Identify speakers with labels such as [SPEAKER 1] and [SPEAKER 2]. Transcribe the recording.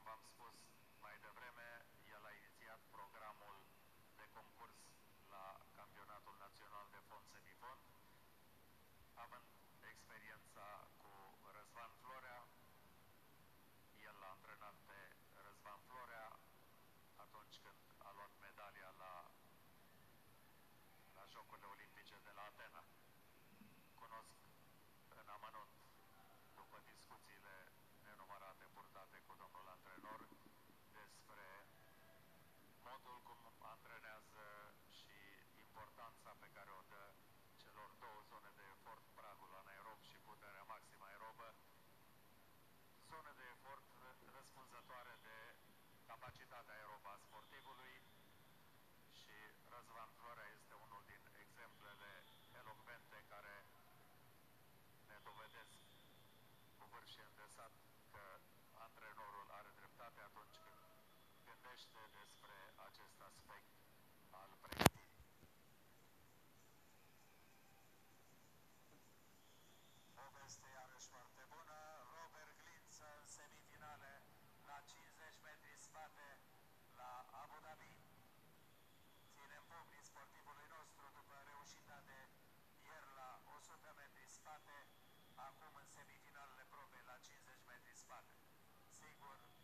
[SPEAKER 1] v-am spus mai devreme, el a inițiat programul de concurs la Campionatul Național de Fond Semifond, având experiența cu Răzvan Florea. El l-a antrenat pe Răzvan Florea atunci când a luat medalia la Jocurile Olimpice de la Atena. Cunosc în amănunt, după discuțiile nenumărate purtate cu domnul antrenor, despre modul cum antrenează și importanța pe care o dă celor două zone de efort, pragul anaerob și puterea maximă aerobă, zone de efort răspunzătoare de capacitatea aerobă a sportivului, și Răzvan Florea este unul din exemplele elocvente care ne dovedesc cu vârf și îndesat că antrenorul are dreptate atunci când gândește despre acest aspect al pregătirii. O veste iarăși foarte bună, Robert Glință în semifinale la 50 metri spate la Abu Dhabi. Ținem pumnii sportivului nostru după reușita de ieri la 100 metri spate, acum în semifinalele probei la 50 metri spate. Sigur,